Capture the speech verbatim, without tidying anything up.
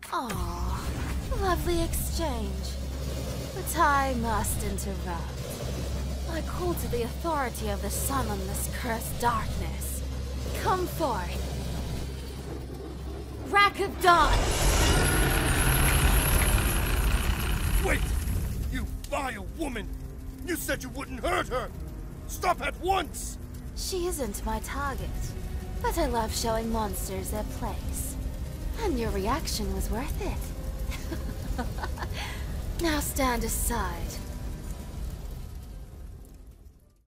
Aw, lovely exchange. But I must interrupt. I call to the authority of the sun on this cursed darkness. Come forth. Rack of Dawn! Wait! You vile woman! You said you wouldn't hurt her! Stop at once! She isn't my target, but I love showing monsters their place. And your reaction was worth it. Now stand aside.